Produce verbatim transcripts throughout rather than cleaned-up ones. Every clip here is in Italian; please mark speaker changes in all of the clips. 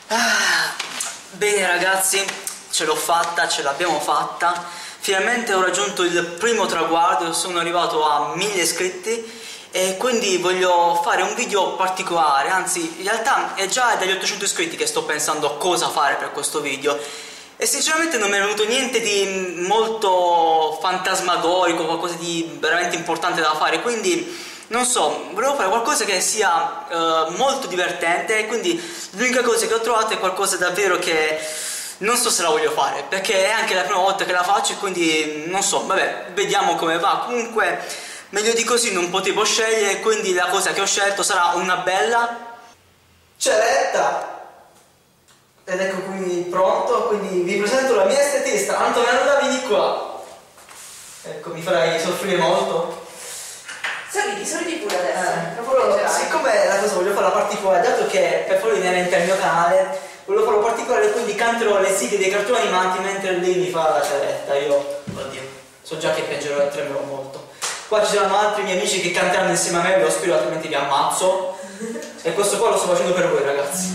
Speaker 1: Ah, bene ragazzi, ce l'ho fatta, ce l'abbiamo fatta. Finalmente ho raggiunto il primo traguardo, sono arrivato a mille iscritti e quindi voglio fare un video particolare, anzi in realtà è già dagli ottocento iscritti che sto pensando a cosa fare per questo video e sinceramente non mi è venuto niente di molto fantasmagorico, qualcosa di veramente importante da fare, quindi non so, volevo fare qualcosa che sia uh, molto divertente e quindi l'unica cosa che ho trovato è qualcosa davvero che non so se la voglio fare perché è anche la prima volta che la faccio e quindi non so, vabbè, vediamo come va. Comunque meglio di così non potevo scegliere, quindi la cosa che ho scelto sarà una bella ceretta. Ed ecco qui pronto, quindi vi presento la mia estetista, Antonella, vieni qua. Ecco, mi farai soffrire molto.
Speaker 2: Sorridi, sorridi pure adesso.
Speaker 1: Eh, volevo, siccome la cosa voglio farla particolare, dato che per farlo inerente al mio canale, volevo farlo particolare, quindi canterò le sigle dei cartoni animati mentre lei mi fa la ceretta. Io, oddio, so già che piangerò e tremerò molto. Qua ci saranno altri miei amici che canteranno insieme a me, ve lo spero, altrimenti vi ammazzo. E questo qua lo sto facendo per voi ragazzi.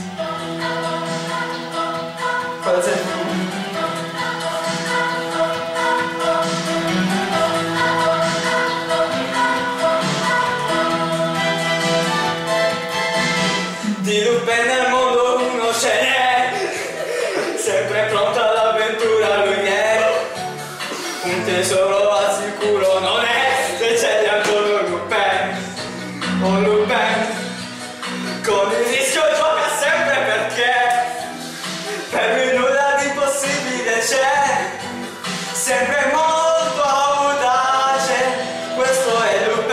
Speaker 1: Di Lupin nel mondo uno ce n'è, sempre pronta all'avventura lui è, un tesoro al sicuro non è, se c'è ancora un Lupin, un Lupin, con il rischio gioca sempre perché, per lui nulla di impossibile c'è, sempre molto audace, questo è Lupin.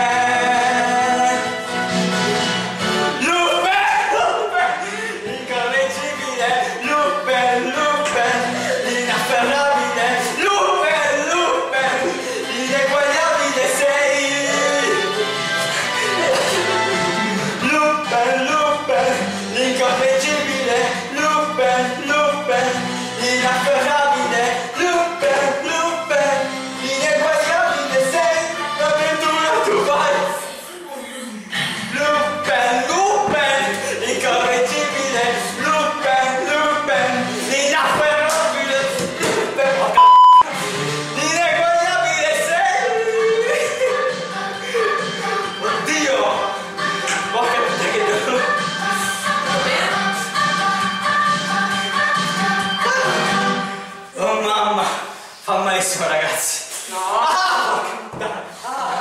Speaker 1: Fa malissimo ragazzi.
Speaker 2: No.
Speaker 1: Ah, ah.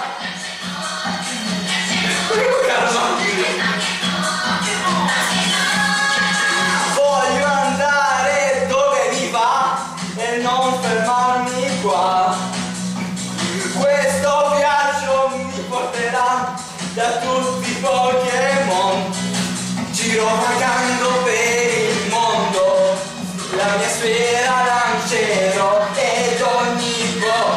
Speaker 1: Voglio andare dove mi va e non fermarmi qua. Questo viaggio mi porterà da tutti i Pokémon. Giro vagando per il mondo, la mia sfera lancerò ed ogni volta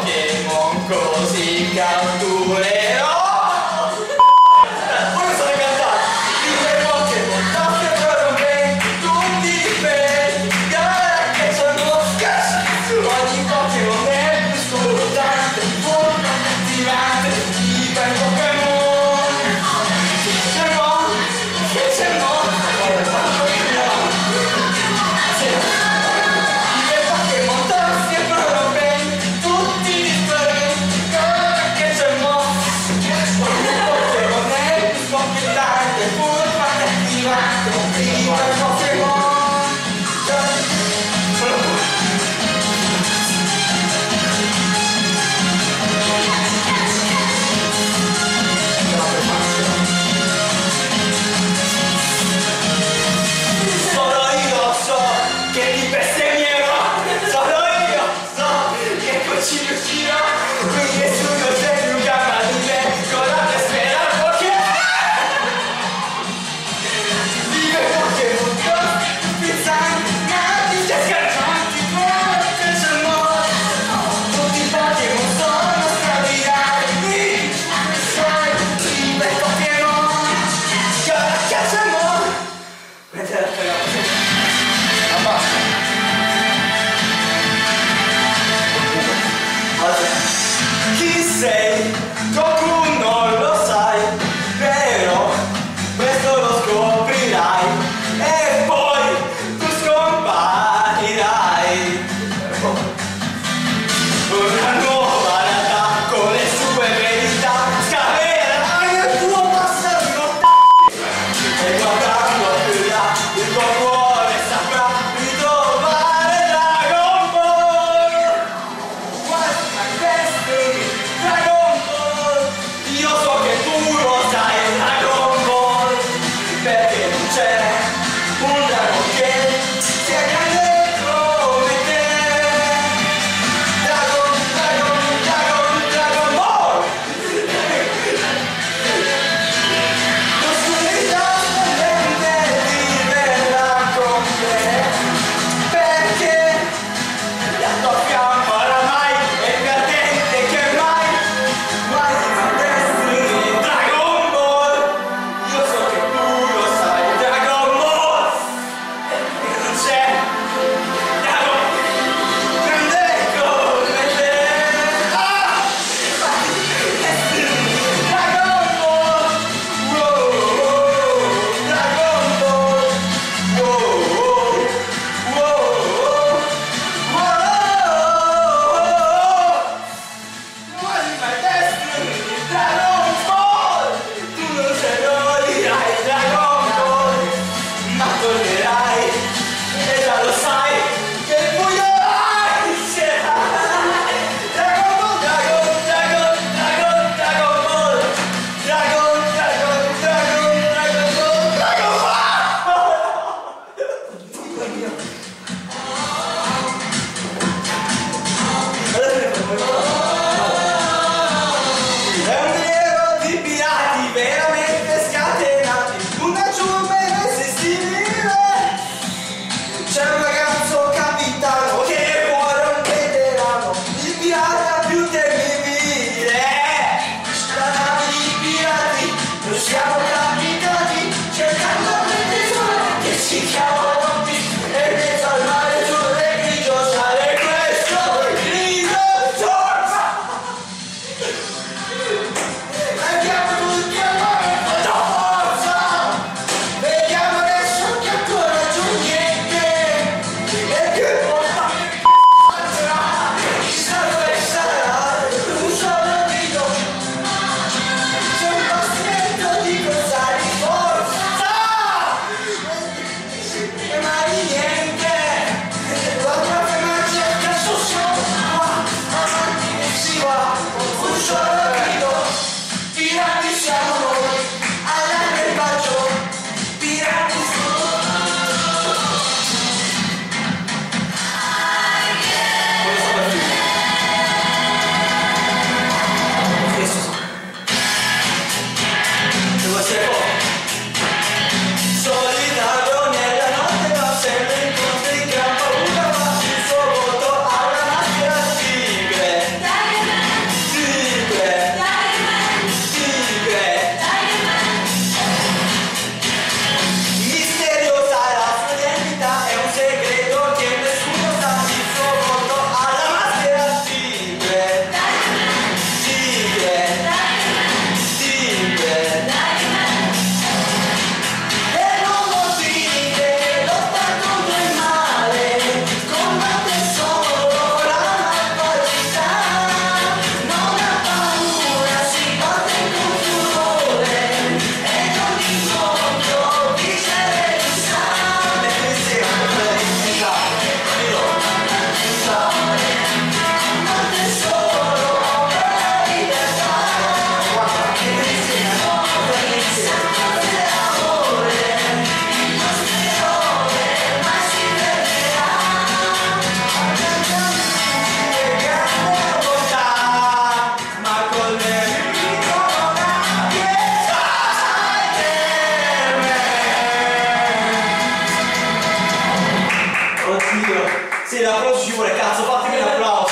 Speaker 1: Sì, l'applauso ci vuole, cazzo, fatemi un applauso.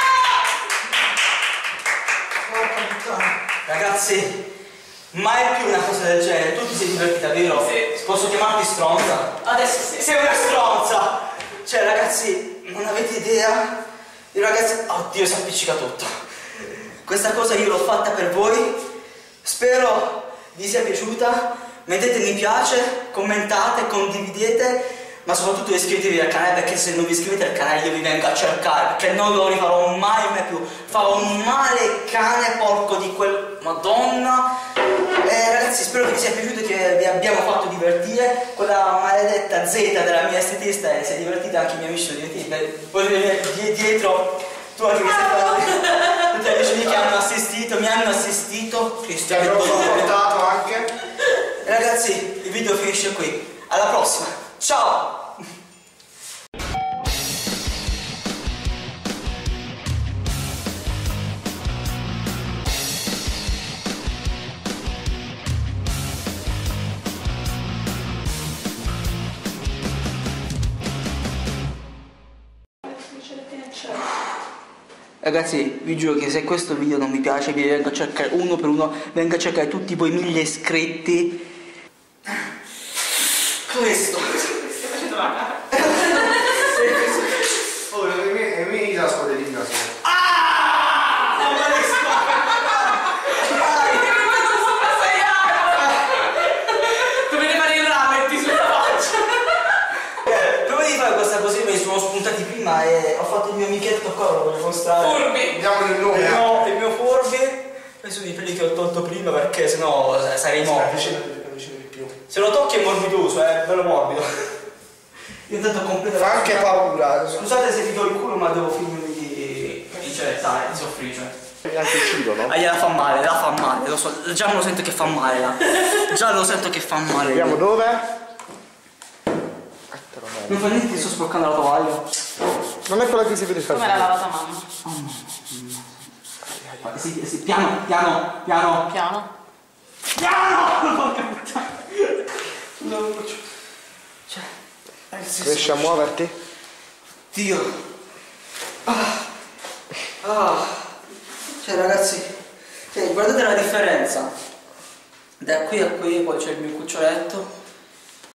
Speaker 1: Ragazzi, mai più una cosa del genere. Tu ti sei divertita, vero? Sì. Posso chiamarti stronza?
Speaker 2: Adesso sì.
Speaker 1: Sei una stronza! Cioè, ragazzi, non avete idea? Io, ragazzi, oddio, si appiccica tutto. Questa cosa io l'ho fatta per voi. Spero vi sia piaciuta. Mettete mi piace, commentate, condividete. Ma soprattutto iscrivetevi al canale, perché se non vi iscrivete al canale io vi vengo a cercare, perché non lo rifarò mai mai più. Farò un male cane porco di quel... Madonna. Eh, ragazzi, spero che vi sia piaciuto e che vi abbiamo fatto divertire. Quella maledetta Z della mia estetista e si è divertita, anche i miei amici sono divertiti. Poi vedere dietro tu anche mi stai parlando. Tutti gli amici miei che hanno assistito, mi hanno assistito.
Speaker 3: Ti avrò supportato anche.
Speaker 1: E ragazzi, il video finisce qui. Alla prossima. Ciao! Ragazzi, vi giuro che se questo video non vi piace vi vengo a cercare uno per uno, vengo a cercare tutti voi mille iscritti. Questo.
Speaker 2: Stai facendo la cara.
Speaker 3: Oh, e mi la scoderina.
Speaker 1: Ah! Non me ne
Speaker 2: Dovete fare il rametti sulla faccia.
Speaker 1: Prima di fare questa così mi sono spuntati prima e ho fatto il mio amichetto qua, lo voglio mostrare.
Speaker 2: Furbi.
Speaker 3: Diamo il nome.
Speaker 1: Il mio, il mio Furbi. Questo di quelli che ho tolto prima perché sennò sarei morto. Se lo tocchi è morbidoso, è bello morbido. Io intanto completo.
Speaker 3: Fa anche paura.
Speaker 1: Scusate se vi do il culo, ma devo finire di, di cerettare, di soffrire.
Speaker 3: Anche il cibo, no?
Speaker 1: Ah, gliela fa male, la fa male, lo so, già me lo sento che fa male là. Già lo sento che fa male.
Speaker 3: Vediamo dove?
Speaker 1: Non fa niente, ti sto sporcando la tovaglia.
Speaker 3: Non è quella che si vede fare.
Speaker 2: Come l'ha lavata mamma?
Speaker 1: Oh, mamma. Sì, sì, piano, piano, piano.
Speaker 2: Piano.
Speaker 1: Piano! Porca puttana. Non lo faccio. Cioè,
Speaker 3: Riesci a muoverti?
Speaker 1: Dio. Ah. Ah. Cioè ragazzi, cioè, guardate la differenza. Da qui a qui poi c'è il mio cuccioletto.